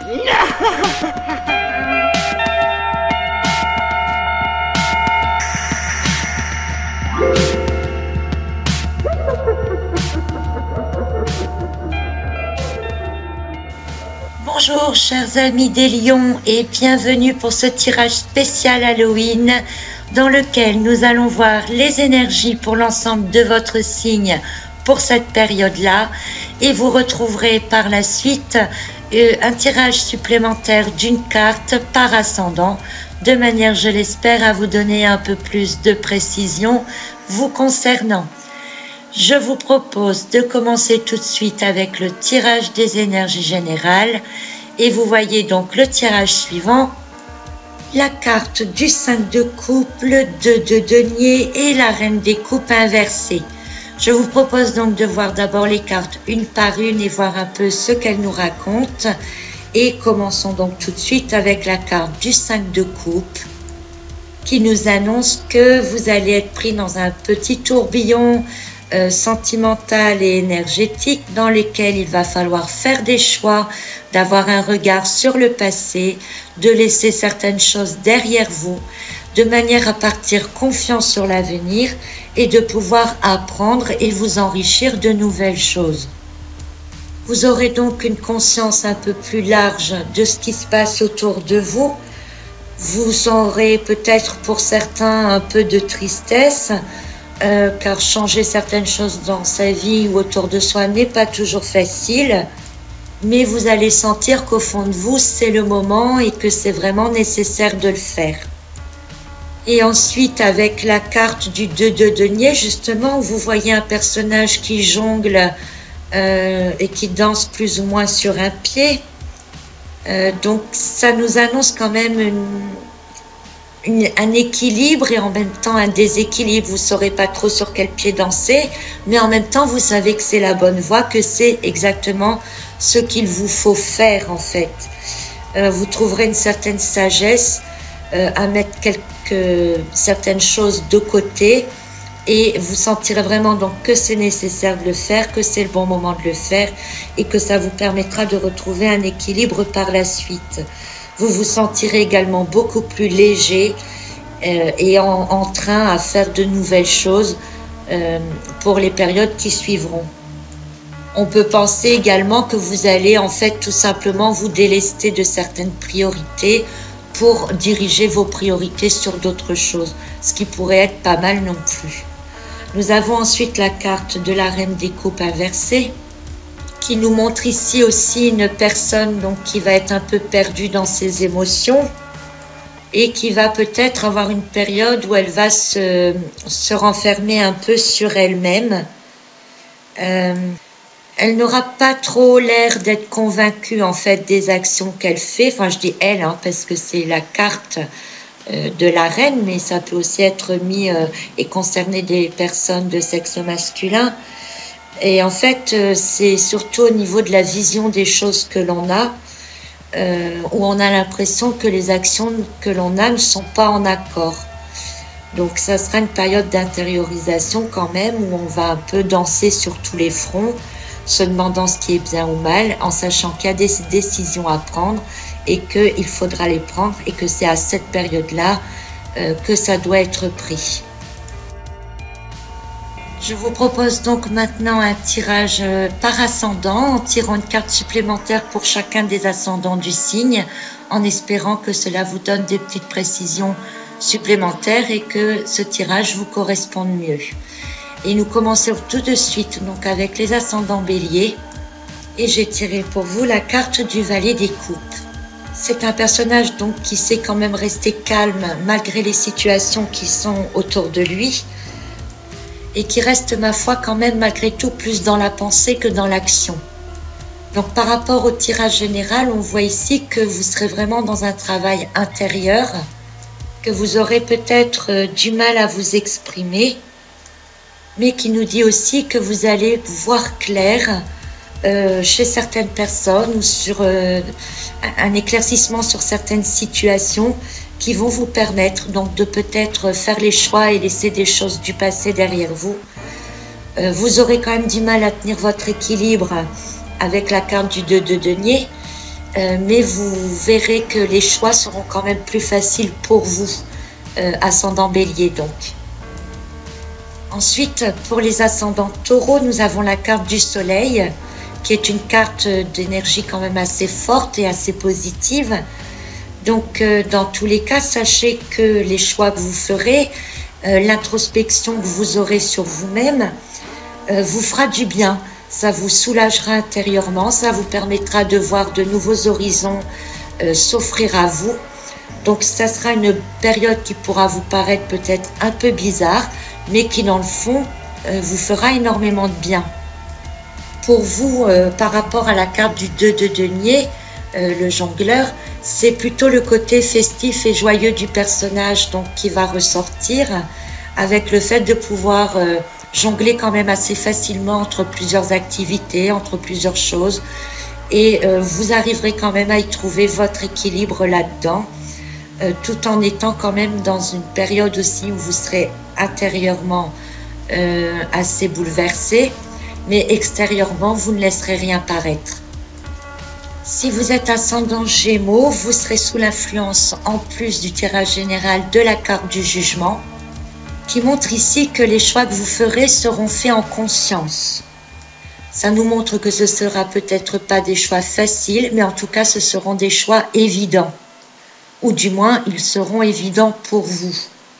Bonjour chers amis des lions et bienvenue pour ce tirage spécial Halloween dans lequel nous allons voir les énergies pour l'ensemble de votre signe pour cette période-là et vous retrouverez par la suite un tirage supplémentaire d'une carte par ascendant de manière, je l'espère, à vous donner un peu plus de précision vous concernant. Je vous propose de commencer tout de suite avec le tirage des énergies générales et vous voyez donc le tirage suivant, la carte du 5 de coupe, le 2 de denier et la reine des coupes inversée. Je vous propose donc de voir d'abord les cartes une par une et voir un peu ce qu'elles nous racontent et commençons donc tout de suite avec la carte du 5 de coupe qui nous annonce que vous allez être pris dans un petit tourbillon sentimental et énergétique dans lesquels il va falloir faire des choix, d'avoir un regard sur le passé, de laisser certaines choses derrière vous, de manière à partir confiant sur l'avenir et de pouvoir apprendre et vous enrichir de nouvelles choses. Vous aurez donc une conscience un peu plus large de ce qui se passe autour de vous. Vous aurez peut-être pour certains un peu de tristesse, car changer certaines choses dans sa vie ou autour de soi n'est pas toujours facile, mais vous allez sentir qu'au fond de vous, c'est le moment et que c'est vraiment nécessaire de le faire. Et ensuite, avec la carte du 2 de denier, justement, vous voyez un personnage qui jongle et qui danse plus ou moins sur un pied. Donc, ça nous annonce quand même un équilibre et en même temps un déséquilibre. Vous ne saurez pas trop sur quel pied danser, mais en même temps vous savez que c'est la bonne voie, que c'est exactement ce qu'il vous faut faire en fait. Vous trouverez une certaine sagesse à mettre certaines choses de côté et vous sentirez vraiment donc que c'est nécessaire de le faire, que c'est le bon moment de le faire et que ça vous permettra de retrouver un équilibre par la suite. Vous vous sentirez également beaucoup plus léger et en train à faire de nouvelles choses pour les périodes qui suivront. On peut penser également que vous allez en fait tout simplement vous délester de certaines priorités pour diriger vos priorités sur d'autres choses, ce qui pourrait être pas mal non plus. Nous avons ensuite la carte de la reine des coupes inversée, qui nous montre ici aussi une personne donc qui va être un peu perdue dans ses émotions et qui va peut-être avoir une période où elle va se renfermer un peu sur elle-même. Elle n'aura pas trop l'air d'être convaincue en fait des actions qu'elle fait. Enfin, je dis elle parce que c'est la carte de la reine, mais ça peut aussi être mis et concerner des personnes de sexe masculin. Et en fait, c'est surtout au niveau de la vision des choses que l'on a, où on a l'impression que les actions que l'on a ne sont pas en accord. Donc ça sera une période d'intériorisation quand même, où on va un peu danser sur tous les fronts, se demandant ce qui est bien ou mal, en sachant qu'il y a des décisions à prendre et qu'il faudra les prendre et que c'est à cette période-là que ça doit être pris. Je vous propose donc maintenant un tirage par ascendant en tirant une carte supplémentaire pour chacun des ascendants du signe en espérant que cela vous donne des petites précisions supplémentaires et que ce tirage vous corresponde mieux. Et nous commençons tout de suite donc avec les ascendants bélier et j'ai tiré pour vous la carte du valet des coupes. C'est un personnage donc qui sait quand même rester calme malgré les situations qui sont autour de lui. Et qui reste, ma foi, quand même, malgré tout, plus dans la pensée que dans l'action. Donc, par rapport au tirage général, on voit ici que vous serez vraiment dans un travail intérieur, que vous aurez peut-être du mal à vous exprimer, mais qui nous dit aussi que vous allez voir clair chez certaines personnes ou sur un éclaircissement sur certaines situations qui vont vous permettre donc de peut-être faire les choix et laisser des choses du passé derrière vous. Vous aurez quand même du mal à tenir votre équilibre avec la carte du 2 de denier mais vous verrez que les choix seront quand même plus faciles pour vous, ascendant Bélier donc. Ensuite, pour les ascendants Taureaux, nous avons la carte du Soleil, qui est une carte d'énergie quand même assez forte et assez positive. Donc, dans tous les cas, sachez que les choix que vous ferez, l'introspection que vous aurez sur vous-même, vous fera du bien. Ça vous soulagera intérieurement, ça vous permettra de voir de nouveaux horizons s'offrir à vous. Donc, ça sera une période qui pourra vous paraître peut-être un peu bizarre, mais qui dans le fond vous fera énormément de bien. Pour vous, par rapport à la carte du 2 de denier, le jongleur, c'est plutôt le côté festif et joyeux du personnage donc qui va ressortir, avec le fait de pouvoir jongler quand même assez facilement entre plusieurs activités, entre plusieurs choses, et vous arriverez quand même à y trouver votre équilibre là-dedans, tout en étant quand même dans une période aussi où vous serez intérieurement assez bouleversé, mais extérieurement, vous ne laisserez rien paraître. Si vous êtes ascendant Gémeaux, vous serez sous l'influence, en plus du tirage général, de la carte du jugement, qui montre ici que les choix que vous ferez seront faits en conscience. Ça nous montre que ce ne sera peut-être pas des choix faciles, mais en tout cas, ce seront des choix évidents. Ou du moins, ils seront évidents pour vous.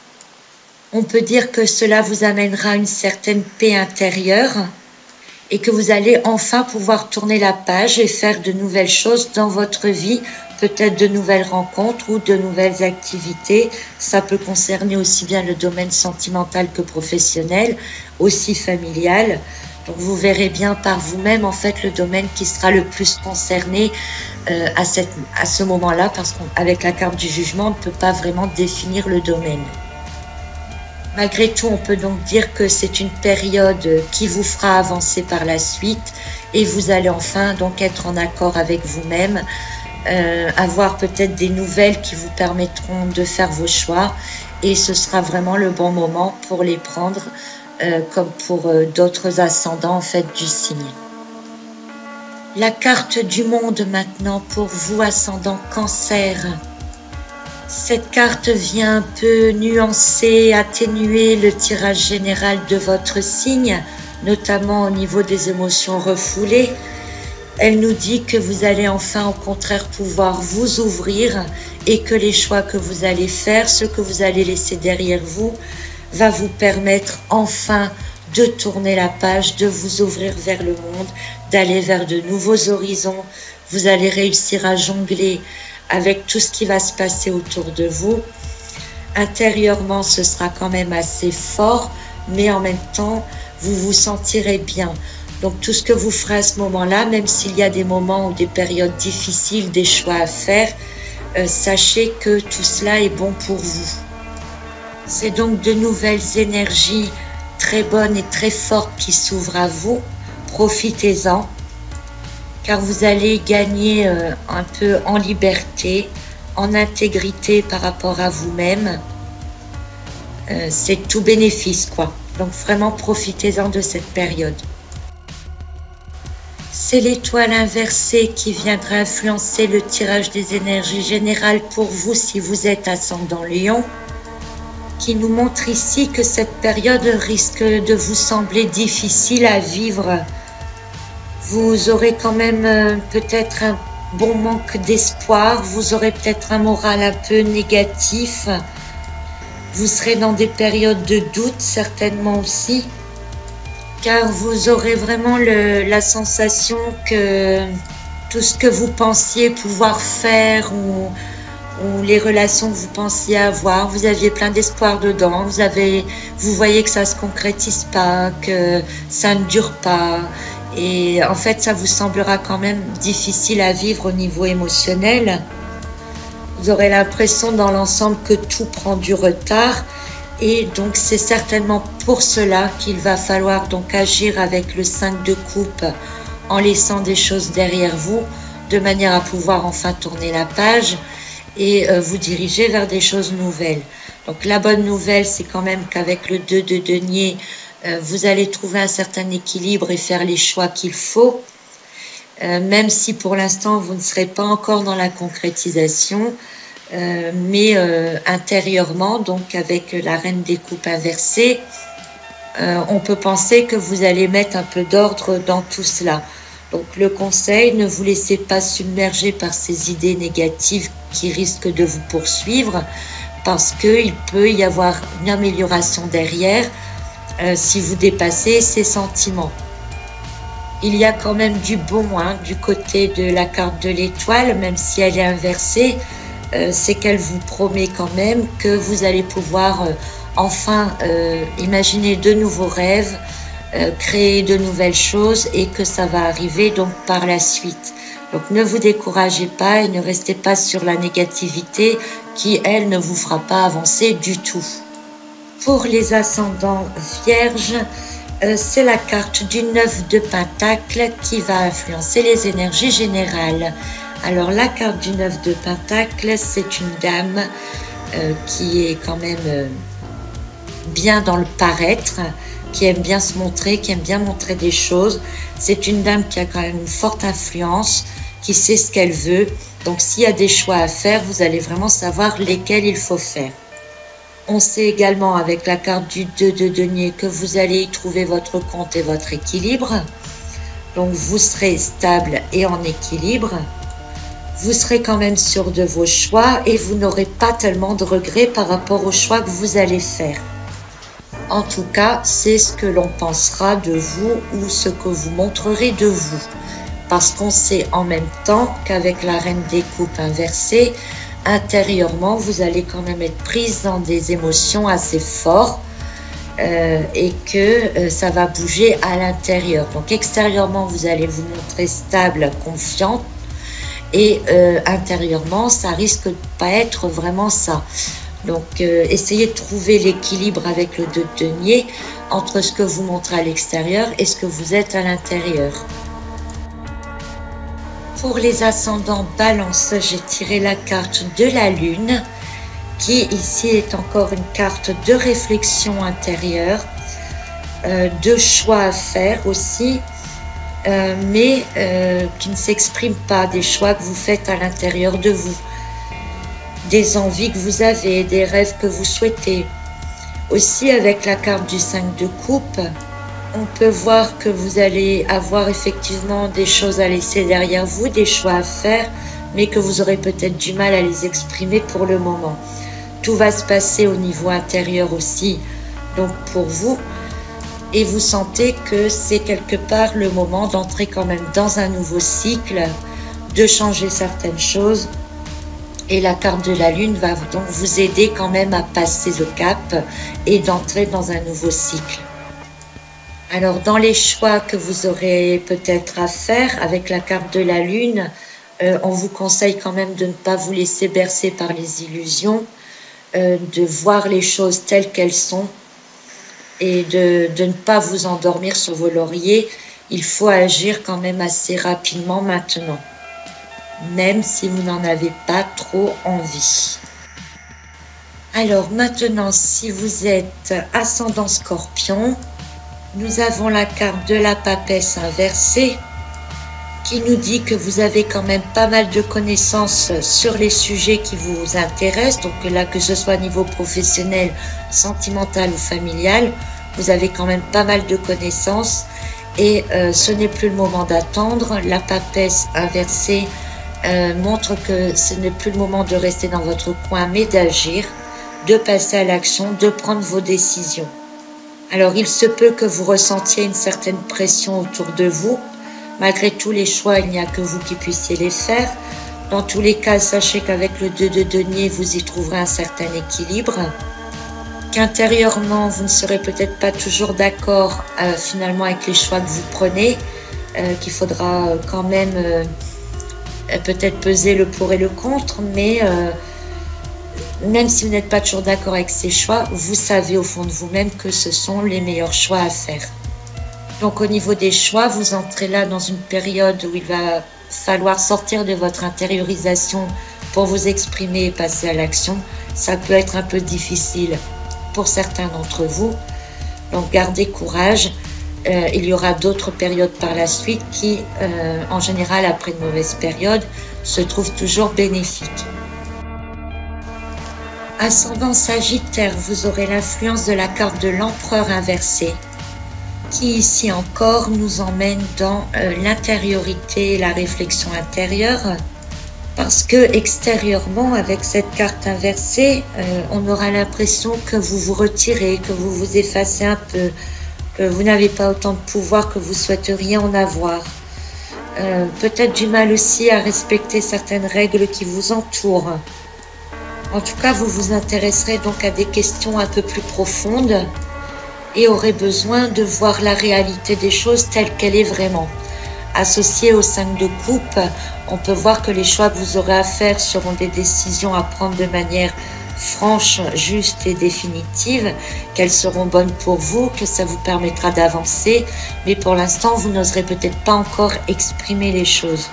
On peut dire que cela vous amènera une certaine paix intérieure et que vous allez enfin pouvoir tourner la page et faire de nouvelles choses dans votre vie, peut-être de nouvelles rencontres ou de nouvelles activités. Ça peut concerner aussi bien le domaine sentimental que professionnel, aussi familial. Donc vous verrez bien par vous-même en fait le domaine qui sera le plus concerné à ce moment-là, parce qu'avec la carte du jugement, on ne peut pas vraiment définir le domaine. Malgré tout, on peut donc dire que c'est une période qui vous fera avancer par la suite et vous allez enfin donc être en accord avec vous-même, avoir peut-être des nouvelles qui vous permettront de faire vos choix, et ce sera vraiment le bon moment pour les prendre, comme pour d'autres ascendants en fait du signe. La carte du monde maintenant pour vous, ascendant Cancer. Cette carte vient un peu nuancer, atténuer le tirage général de votre signe, notamment au niveau des émotions refoulées. Elle nous dit que vous allez enfin au contraire pouvoir vous ouvrir et que les choix que vous allez faire, ce que vous allez laisser derrière vous, va vous permettre enfin de tourner la page, de vous ouvrir vers le monde, d'aller vers de nouveaux horizons. Vous allez réussir à jongler avec tout ce qui va se passer autour de vous. Intérieurement, ce sera quand même assez fort, mais en même temps, vous vous sentirez bien. Donc tout ce que vous ferez à ce moment-là, même s'il y a des moments ou des périodes difficiles, des choix à faire, sachez que tout cela est bon pour vous. C'est donc de nouvelles énergies très bonnes et très fortes qui s'ouvrent à vous. Profitez-en, car vous allez gagner un peu en liberté, en intégrité par rapport à vous-même. C'est tout bénéfice, quoi. Donc vraiment, profitez-en de cette période. C'est l'étoile inversée qui viendra influencer le tirage des énergies générales pour vous si vous êtes ascendant Lion, qui nous montre ici que cette période risque de vous sembler difficile à vivre. Vous aurez quand même peut-être un bon manque d'espoir, vous aurez peut-être un moral un peu négatif, vous serez dans des périodes de doute certainement aussi, car vous aurez vraiment la sensation que tout ce que vous pensiez pouvoir faire ou les relations que vous pensiez avoir, vous aviez plein d'espoir dedans, vous voyez que ça se concrétise pas, que ça ne dure pas. Et en fait, ça vous semblera quand même difficile à vivre au niveau émotionnel. Vous aurez l'impression dans l'ensemble que tout prend du retard. Et donc, c'est certainement pour cela qu'il va falloir donc agir avec le 5 de coupe en laissant des choses derrière vous, de manière à pouvoir enfin tourner la page et vous diriger vers des choses nouvelles. Donc, la bonne nouvelle, c'est quand même qu'avec le 2 de denier, vous allez trouver un certain équilibre et faire les choix qu'il faut. même si pour l'instant vous ne serez pas encore dans la concrétisation, mais intérieurement, donc avec la reine des coupes inversée, on peut penser que vous allez mettre un peu d'ordre dans tout cela. Donc le conseil, ne vous laissez pas submerger par ces idées négatives qui risquent de vous poursuivre, parce qu'il peut y avoir une amélioration derrière si vous dépassez ces sentiments. Il y a quand même du bon du côté de la carte de l'étoile, même si elle est inversée, c'est qu'elle vous promet quand même que vous allez pouvoir enfin imaginer de nouveaux rêves, créer de nouvelles choses et que ça va arriver donc par la suite. Donc ne vous découragez pas et ne restez pas sur la négativité qui, elle, ne vous fera pas avancer du tout. Pour les ascendants vierges, c'est la carte du 9 de Pentacle qui va influencer les énergies générales. Alors la carte du 9 de Pentacle, c'est une dame qui est quand même bien dans le paraître, qui aime bien se montrer, qui aime bien montrer des choses. C'est une dame qui a quand même une forte influence, qui sait ce qu'elle veut. Donc s'il y a des choix à faire, vous allez vraiment savoir lesquels il faut faire. On sait également avec la carte du 2 de denier que vous allez y trouver votre compte et votre équilibre. Donc vous serez stable et en équilibre. Vous serez quand même sûr de vos choix et vous n'aurez pas tellement de regrets par rapport aux choix que vous allez faire. En tout cas, c'est ce que l'on pensera de vous ou ce que vous montrerez de vous. Parce qu'on sait en même temps qu'avec la reine des coupes inversée, intérieurement, vous allez quand même être prise dans des émotions assez fortes et que ça va bouger à l'intérieur. Donc extérieurement, vous allez vous montrer stable, confiante et intérieurement, ça risque de pas être vraiment ça. Donc essayez de trouver l'équilibre avec le 2 de denier entre ce que vous montrez à l'extérieur et ce que vous êtes à l'intérieur. Pour les ascendants Balance, j'ai tiré la carte de la Lune, qui ici est encore une carte de réflexion intérieure, de choix à faire aussi, mais qui ne s'exprime pas, des choix que vous faites à l'intérieur de vous, des envies que vous avez, des rêves que vous souhaitez. Aussi avec la carte du 5 de coupe, on peut voir que vous allez avoir effectivement des choses à laisser derrière vous, des choix à faire, mais que vous aurez peut-être du mal à les exprimer pour le moment. Tout va se passer au niveau intérieur aussi, donc pour vous, et vous sentez que c'est quelque part le moment d'entrer quand même dans un nouveau cycle, de changer certaines choses, et la carte de la Lune va donc vous aider quand même à passer le cap et d'entrer dans un nouveau cycle. Alors, dans les choix que vous aurez peut-être à faire avec la carte de la Lune, on vous conseille quand même de ne pas vous laisser bercer par les illusions, de voir les choses telles qu'elles sont et de ne pas vous endormir sur vos lauriers. Il faut agir quand même assez rapidement maintenant, même si vous n'en avez pas trop envie. Alors maintenant, si vous êtes ascendant Scorpion, nous avons la carte de la papesse inversée qui nous dit que vous avez quand même pas mal de connaissances sur les sujets qui vous intéressent. Donc là, que ce soit au niveau professionnel, sentimental ou familial, vous avez quand même pas mal de connaissances et ce n'est plus le moment d'attendre. La papesse inversée montre que ce n'est plus le moment de rester dans votre coin, mais d'agir, de passer à l'action, de prendre vos décisions. Alors, il se peut que vous ressentiez une certaine pression autour de vous. Malgré tous les choix, il n'y a que vous qui puissiez les faire. Dans tous les cas, sachez qu'avec le 2 de denier, vous y trouverez un certain équilibre. Qu'intérieurement, vous ne serez peut-être pas toujours d'accord finalement avec les choix que vous prenez, qu'il faudra quand même peut-être peser le pour et le contre, mais même si vous n'êtes pas toujours d'accord avec ces choix, vous savez au fond de vous-même que ce sont les meilleurs choix à faire. Donc au niveau des choix, vous entrez là dans une période où il va falloir sortir de votre intériorisation pour vous exprimer et passer à l'action. Ça peut être un peu difficile pour certains d'entre vous. Donc gardez courage, il y aura d'autres périodes par la suite qui, en général, après une mauvaise période, se trouvent toujours bénéfiques. Ascendant Sagittaire, vous aurez l'influence de la carte de l'empereur inversé, qui ici encore nous emmène dans l'intériorité et la réflexion intérieure, parce que extérieurement, avec cette carte inversée, on aura l'impression que vous vous retirez, que vous vous effacez un peu, que vous n'avez pas autant de pouvoir que vous souhaiteriez en avoir. Peut-être du mal aussi à respecter certaines règles qui vous entourent. En tout cas, vous vous intéresserez donc à des questions un peu plus profondes et aurez besoin de voir la réalité des choses telle qu'elle est vraiment. Associé au 5 de coupe, on peut voir que les choix que vous aurez à faire seront des décisions à prendre de manière franche, juste et définitive, qu'elles seront bonnes pour vous, que ça vous permettra d'avancer, mais pour l'instant, vous n'oserez peut-être pas encore exprimer les choses.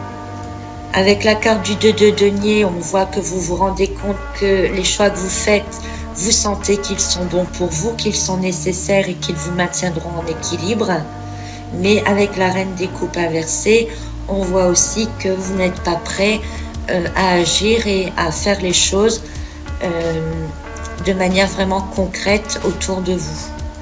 Avec la carte du 2 de denier, on voit que vous vous rendez compte que les choix que vous faites, vous sentez qu'ils sont bons pour vous, qu'ils sont nécessaires et qu'ils vous maintiendront en équilibre. Mais avec la reine des coupes inversée, on voit aussi que vous n'êtes pas prêt à agir et à faire les choses de manière vraiment concrète autour de vous.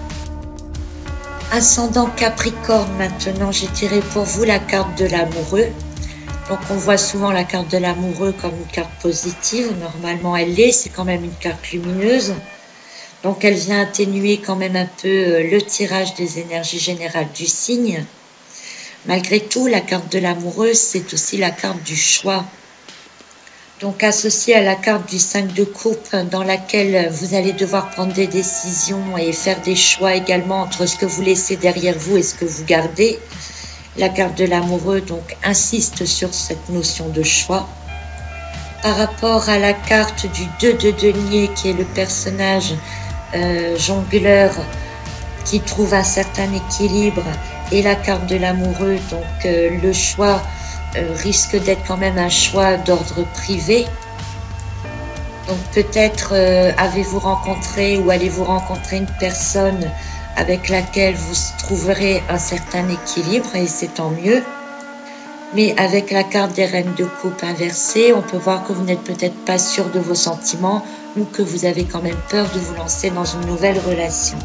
Ascendant Capricorne, maintenant, j'ai tiré pour vous la carte de l'amoureux. Donc on voit souvent la carte de l'amoureux comme une carte positive. Normalement elle l'est, c'est quand même une carte lumineuse. Donc elle vient atténuer quand même un peu le tirage des énergies générales du signe. Malgré tout, la carte de l'amoureux, c'est aussi la carte du choix. Donc associée à la carte du 5 de coupe, dans laquelle vous allez devoir prendre des décisions et faire des choix également entre ce que vous laissez derrière vous et ce que vous gardez. La carte de l'amoureux donc insiste sur cette notion de choix. Par rapport à la carte du 2 de denier, qui est le personnage jongleur qui trouve un certain équilibre, et la carte de l'amoureux, donc le choix risque d'être quand même un choix d'ordre privé. Donc peut-être avez-vous rencontré ou allez-vous rencontrer une personne avec laquelle vous trouverez un certain équilibre, et c'est tant mieux. Mais avec la carte des reines de coupe inversée, on peut voir que vous n'êtes peut-être pas sûr de vos sentiments ou que vous avez quand même peur de vous lancer dans une nouvelle relation.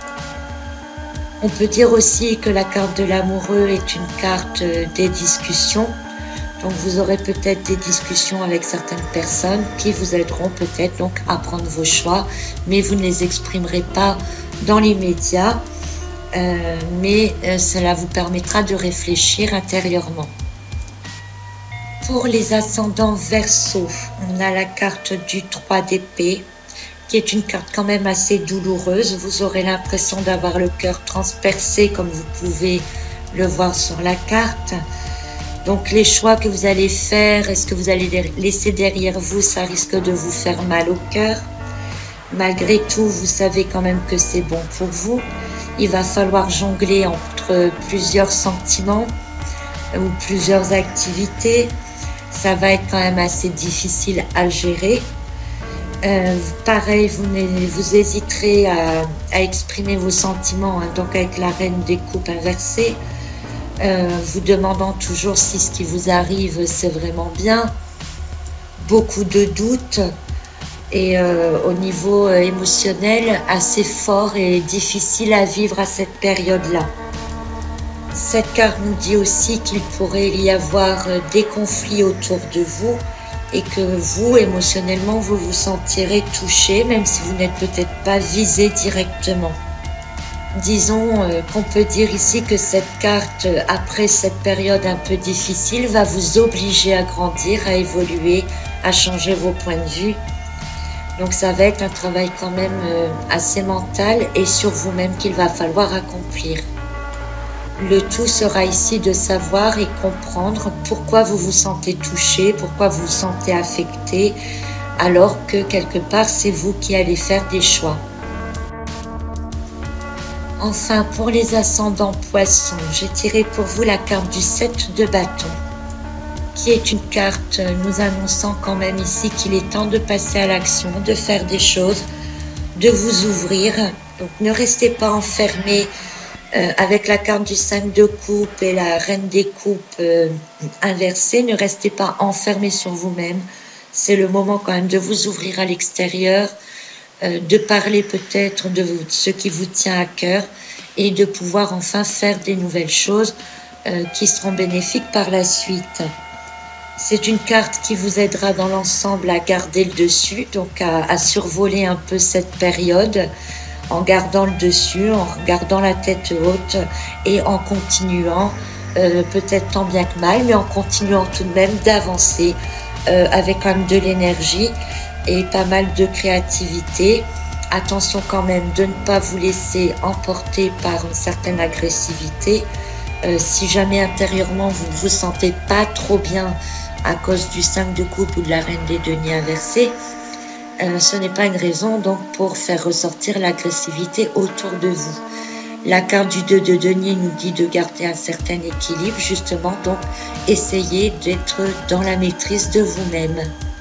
On peut dire aussi que la carte de l'amoureux est une carte des discussions. Donc vous aurez peut-être des discussions avec certaines personnes qui vous aideront peut-être donc à prendre vos choix, mais vous ne les exprimerez pas dans les médias, mais cela vous permettra de réfléchir intérieurement. Pour les ascendants Verseau, on a la carte du 3 d'épée, qui est une carte quand même assez douloureuse. Vous aurez l'impression d'avoir le cœur transpercé, comme vous pouvez le voir sur la carte. Donc les choix que vous allez faire, est-ce que vous allez les laisser derrière vous, ça risque de vous faire mal au cœur. Malgré tout, vous savez quand même que c'est bon pour vous. Il va falloir jongler entre plusieurs sentiments ou plusieurs activités. Ça va être quand même assez difficile à gérer. Pareil, vous hésiterez à exprimer vos sentiments, hein, donc avec la reine des coupes inversée, vous demandant toujours si ce qui vous arrive c'est vraiment bien. Beaucoup de doutes. Et au niveau émotionnel, assez fort et difficile à vivre à cette période-là. Cette carte nous dit aussi qu'il pourrait y avoir des conflits autour de vous et que vous, émotionnellement, vous vous sentirez touché, même si vous n'êtes peut-être pas visé directement. Disons qu'on peut dire ici que cette carte, après cette période un peu difficile, va vous obliger à grandir, à évoluer, à changer vos points de vue. Donc ça va être un travail quand même assez mental et sur vous-même qu'il va falloir accomplir. Le tout sera ici de savoir et comprendre pourquoi vous vous sentez touché, pourquoi vous vous sentez affecté, alors que quelque part c'est vous qui allez faire des choix. Enfin, pour les ascendants poissons, j'ai tiré pour vous la carte du 7 de bâton, qui est une carte nous annonçant quand même ici qu'il est temps de passer à l'action, de faire des choses, de vous ouvrir. Donc ne restez pas enfermés Avec la carte du 5 de coupe et la reine des coupes inversée, ne restez pas enfermé sur vous-même. C'est le moment quand même de vous ouvrir à l'extérieur, de parler peut-être de ce qui vous tient à cœur et de pouvoir enfin faire des nouvelles choses qui seront bénéfiques par la suite. C'est une carte qui vous aidera dans l'ensemble à garder le dessus, donc à survoler un peu cette période en gardant le dessus, en gardant la tête haute et en continuant, peut-être tant bien que mal, mais en continuant tout de même d'avancer avec quand même de l'énergie et pas mal de créativité. Attention quand même de ne pas vous laisser emporter par une certaine agressivité. Si jamais intérieurement vous ne vous sentez pas trop bien à cause du 5 de coupe ou de la reine des deniers inversée, ce n'est pas une raison donc pour faire ressortir l'agressivité autour de vous. La carte du 2 de denier nous dit de garder un certain équilibre, justement, donc essayez d'être dans la maîtrise de vous-même.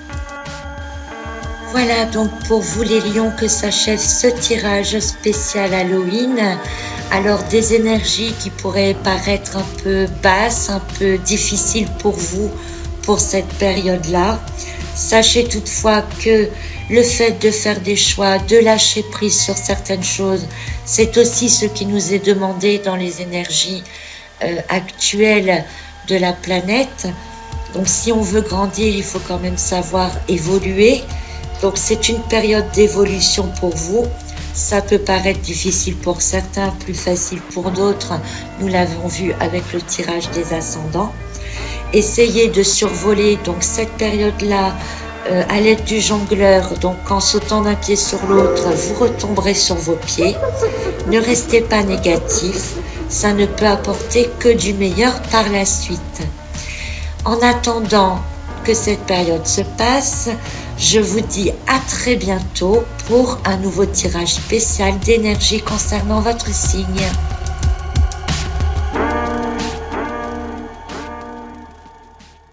Voilà donc pour vous les lions que s'achève ce tirage spécial Halloween. Alors des énergies qui pourraient paraître un peu basses, un peu difficiles pour vous pour cette période-là. Sachez toutefois que le fait de faire des choix, de lâcher prise sur certaines choses, c'est aussi ce qui nous est demandé dans les énergies actuelles de la planète. Donc si on veut grandir, il faut quand même savoir évoluer. Donc c'est une période d'évolution pour vous. Ça peut paraître difficile pour certains, plus facile pour d'autres. Nous l'avons vu avec le tirage des ascendants. Essayez de survoler donc cette période-là à l'aide du jongleur. Donc en sautant d'un pied sur l'autre, vous retomberez sur vos pieds. Ne restez pas négatif. Ça ne peut apporter que du meilleur par la suite. En attendant que cette période se passe, je vous dis à très bientôt pour un nouveau tirage spécial d'énergie concernant votre signe.